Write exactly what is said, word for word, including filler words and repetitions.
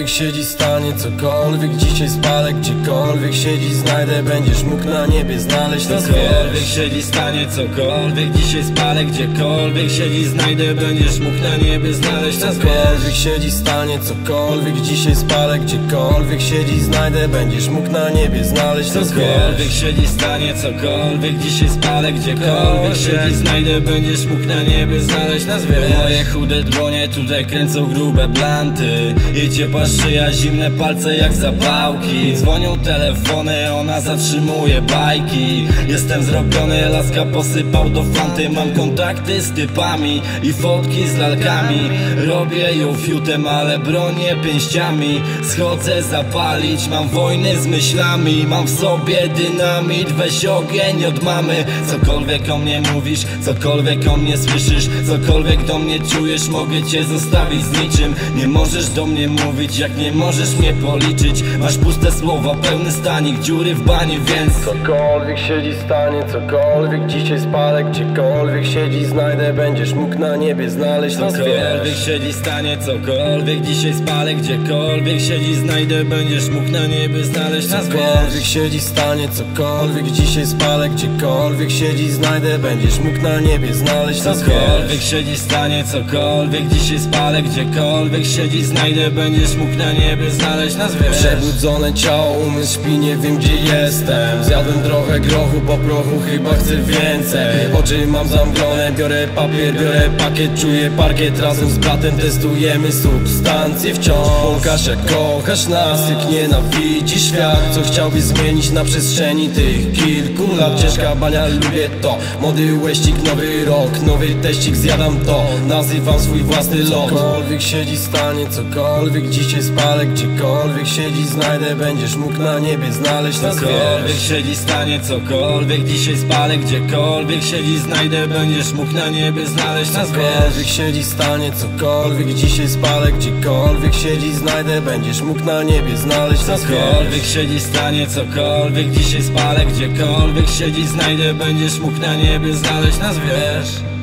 Cokolwiek siedzi, stanie, cokolwiek dzisiaj spalę, gdziekolwiek siedzi, znajdę, będziesz mógł na niebie znaleźć nas. Cokolwiek siedzi, stanie, cokolwiek dzisiaj spalę, gdziekolwiek siedzi, znajdę, będziesz mógł na niebie znaleźć nas. Cokolwiek siedzi, stanie, cokolwiek dzisiaj spalę, gdziekolwiek siedzi, znajdę, będziesz mógł na niebie znaleźć nas. Cokolwiek siedzi, stanie, cokolwiek dzisiaj spalę, gdziekolwiek siedzi, znajdę, będziesz mógł na niebie znaleźć nas. Moje chude dłonie tutaj kręcą grube blanty i ciepła szyja, zimne palce jak zapałki. Dzwonią telefony, ona zatrzymuje bajki. Jestem zrobiony, laska posypał do fanty. Mam kontakty z typami i fotki z lalkami. Robię ją fiutem, ale bronię pięściami. Schodzę zapalić, mam wojny z myślami. Mam w sobie dynamit, weź ogień od mamy. Cokolwiek o mnie mówisz, cokolwiek o mnie słyszysz, cokolwiek do mnie czujesz, mogę cię zostawić z niczym. Nie możesz do mnie mówić, jak nie możesz mnie policzyć. Masz puste słowa, pełny stanik, dziury w bani, więc cokolwiek siedzi, stanie, cokolwiek dzisiaj spalę, gdziekolwiek siedzi, znajdę, będziesz mógł na niebie znaleźć nas. Cokolwiek siedzi, stanie, cokolwiek dzisiaj spalę, gdziekolwiek siedzi, znajdę, będziesz mógł na niebie znaleźć nas. Cokolwiek siedzi, stanie, cokolwiek dzisiaj spalę, gdziekolwiek siedzi, znajdę, będziesz mógł na niebie znaleźć nas. Cokolwiek siedzi, stanie, cokolwiek dzisiaj spalę, gdziekolwiek siedzi, znajdę, będziesz mógł na niebie znaleźć nas. Przebudzone ciało, umysł śpi, nie wiem gdzie jestem. Zjadłem trochę grochu, po prochu chyba chcę więcej. Oczy mam zamglone, biorę papier, biorę pakiet, czuję parkiet. Razem z bratem testujemy substancje wciąż. Pokaż jak kochasz nas, jak nienawidzi świat. Co chciałbyś zmienić na przestrzeni tych kilku lat. Ciężka bania, lubię to. Młody łeścik, nowy rok, nowy teścik, zjadam to. Nazywam swój własny lot. Cokolwiek siedzi, stanie, cokolwiek dzisiaj spalę, gdziekolwiek siedzi, znajdę, będziesz mógł na niebie znaleźć nas. Cokolwiek siedzi, stanie, cokolwiek dzisiaj spalę, gdziekolwiek siedzi, znajdę, będziesz mógł na niebie znaleźć nas. Cokolwiek siedzi, stanie, cokolwiek dzisiaj spalę, gdziekolwiek siedzi, znajdę, będziesz mógł na niebie znaleźć nas. Cokolwiek siedzi, stanie, cokolwiek dzisiaj spalę, gdziekolwiek siedzi, znajdę, będziesz mógł na niebie znaleźć nas, wiesz.